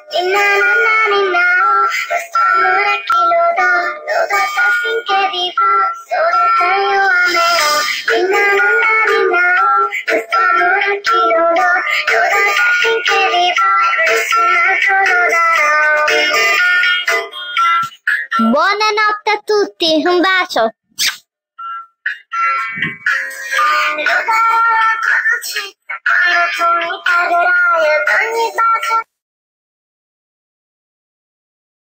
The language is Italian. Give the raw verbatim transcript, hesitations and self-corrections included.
Ninna nanna ninna, questo amore a chi lo dà? Lo dà finché vivrò, solo te io amerò. Ninna nanna ninna, questo amore a chi lo dà? Lo dà finché vivrò, nessun altro lo darà. Buonanotte a tutti, un bacio. Lo darò la tua dolcezza quando tu mi perderai.